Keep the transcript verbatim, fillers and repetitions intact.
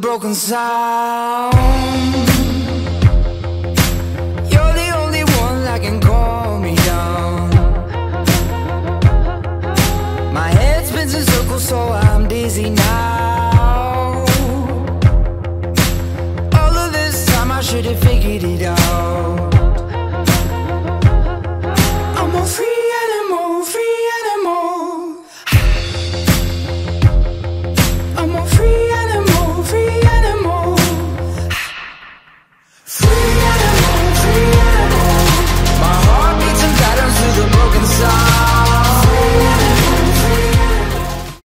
broken sound. You're the only one that can calm me down. My head spins in circles so I'm dizzy now.